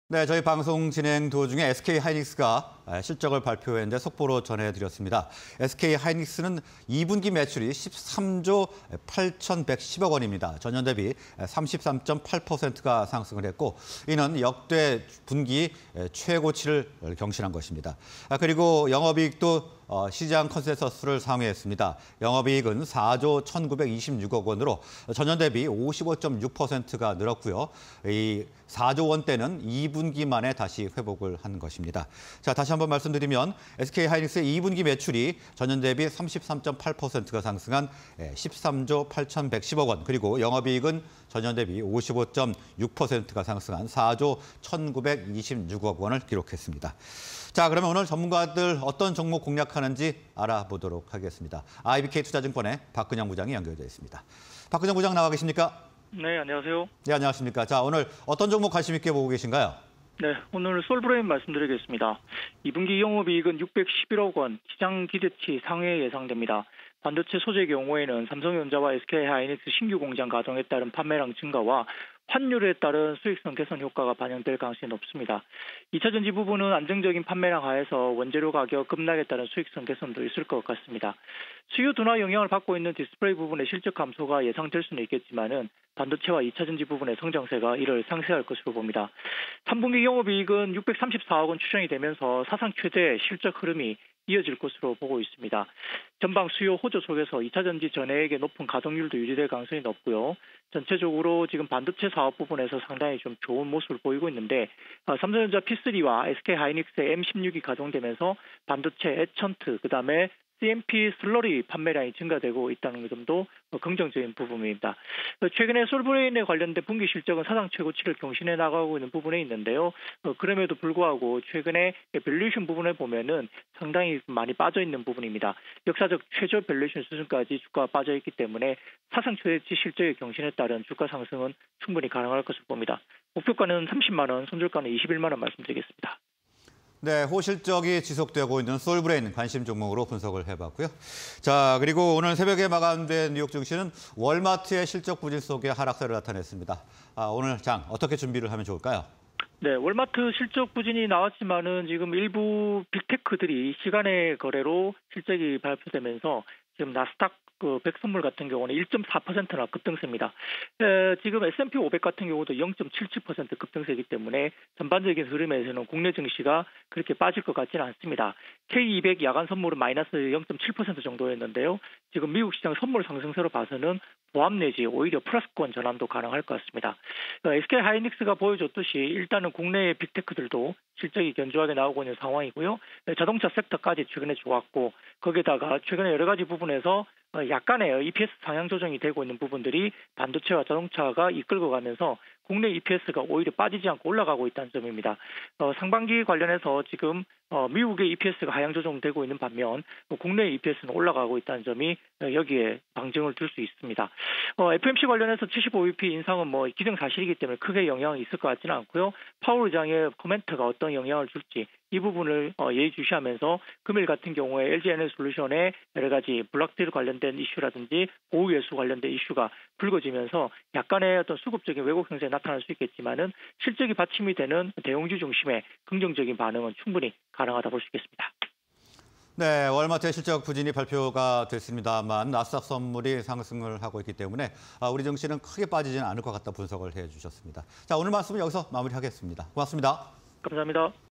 네, 저희 방송 진행 도중에 SK하이닉스가 실적을 발표했는데 속보로 전해드렸습니다. SK하이닉스는 2분기 매출이 13조 8,110억 원입니다. 전년 대비 33.8%가 상승을 했고, 이는 역대 분기 최고치를 경신한 것입니다. 그리고 영업이익도 시장 컨센서스를 상회했습니다. 영업이익은 4조 1,926억 원으로 전년 대비 55.6%가 늘었고요. 이 4조 원대는 2분기 만에 다시 회복을 한 것입니다. 자, 다시 한번 말씀드리면 SK하이닉스의 2분기 매출이 전년 대비 33.8%가 상승한 13조 8,110억 원, 그리고 영업이익은 전년 대비 55.6%가 상승한 4조 1,926억 원을 기록했습니다. 자, 그러면 오늘 전문가들 어떤 종목 공략하는지 알아보도록 하겠습니다. IBK 투자증권의 박근영 부장이 연결되어 있습니다. 박근영 부장 나와 계십니까? 네, 안녕하세요. 네, 안녕하십니까. 자, 오늘 어떤 종목 관심 있게 보고 계신가요? 네, 오늘 솔브레인 말씀드리겠습니다. 2분기 영업이익은 611억 원, 시장 기대치 상회 예상됩니다. 반도체 소재 경우에는 삼성전자와 SK하이닉스 신규 공장 가동에 따른 판매량 증가와 환율에 따른 수익성 개선 효과가 반영될 가능성이 높습니다. 2차 전지 부분은 안정적인 판매량 하에서 원재료 가격 급락에 따른 수익성 개선도 있을 것 같습니다. 수요 둔화 영향을 받고 있는 디스플레이 부분의 실적 감소가 예상될 수는 있겠지만은 반도체와 2차 전지 부분의 성장세가 이를 상쇄할 것으로 봅니다. 3분기 영업이익은 634억 원 추정이 되면서 사상 최대 실적 흐름이 이어질 것으로 보고 있습니다. 전방 수요 호조 속에서 2차 전지 전해액의 높은 가동률도 유지될 가능성이 높고요. 전체적으로 지금 반도체 사업 부분에서 상당히 좀 좋은 모습을 보이고 있는데 삼성전자 P3와 SK하이닉스의 M16이 가동되면서 반도체 에천트, 그다음에 CMP 슬러리 판매량이 증가되고 있다는 점도 긍정적인 부분입니다. 최근에 솔브레인에 관련된 분기 실적은 사상 최고치를 경신해 나가고 있는 부분에 있는데요. 그럼에도 불구하고 최근에 밸류에이션 부분에 보면은 상당히 많이 빠져 있는 부분입니다. 역사적 최저 밸류에이션 수준까지 주가가 빠져 있기 때문에 사상 최대치 실적의 경신에 따른 주가 상승은 충분히 가능할 것으로 봅니다. 목표가는 30만 원, 손절가는 21만 원 말씀드리겠습니다. 네, 호실적이 지속되고 있는 솔브레인 관심 종목으로 분석을 해봤고요. 자, 그리고 오늘 새벽에 마감된 뉴욕 증시는 월마트의 실적 부진 속에 하락세를 나타냈습니다. 오늘 장 어떻게 준비를 하면 좋을까요? 네, 월마트 실적 부진이 나왔지만은 지금 일부 빅테크들이 시간의 거래로 실적이 발표되면서 지금 나스닥 100 선물 같은 경우는 1.4%나 급등세입니다. 지금 S&P 500 같은 경우도 0.77% 급등세이기 때문에 전반적인 흐름에서는 국내 증시가 그렇게 빠질 것 같지는 않습니다. K200 야간 선물은 마이너스 0.7% 정도였는데요. 지금 미국 시장 선물 상승세로 봐서는 보합 내지 오히려 플러스권 전환도 가능할 것 같습니다. SK하이닉스가 보여줬듯이 일단은 국내의 빅테크들도 실적이 견조하게 나오고 있는 상황이고요. 자동차 섹터까지 최근에 좋았고 거기다가 최근에 여러 가지 부분에서 약간의 EPS 상향 조정이 되고 있는 부분들이 반도체와 자동차가 이끌고 가면서 국내 EPS가 오히려 빠지지 않고 올라가고 있다는 점입니다. 상반기 관련해서 지금 미국의 EPS가 하향 조정되고 있는 반면 국내 EPS는 올라가고 있다는 점이 여기에 방증을 둘 수 있습니다. FMC 관련해서 75bp 인상은 기정사실이기 때문에 크게 영향이 있을 것 같지는 않고요. 파월 의장의 코멘트가 어떤 영향을 줄지 이 부분을 예의주시하면서 금일 같은 경우에 LG에너지솔루션의 여러 가지 블록딜 관련된 이슈라든지 보호예수 관련된 이슈가 불거지면서 약간의 어떤 수급적인 왜곡 형태가 나타날 수 있겠지만은 실적이 받침이 되는 대형주 중심의 긍정적인 반응은 충분히 가능하다 볼 수 있겠습니다. 네, 월마트의 실적 부진이 발표가 됐습니다만 나스닥 선물이 상승을 하고 있기 때문에 우리 증시는 크게 빠지지는 않을 것 같다 분석을 해주셨습니다. 자, 오늘 말씀은 여기서 마무리하겠습니다. 고맙습니다. 감사합니다.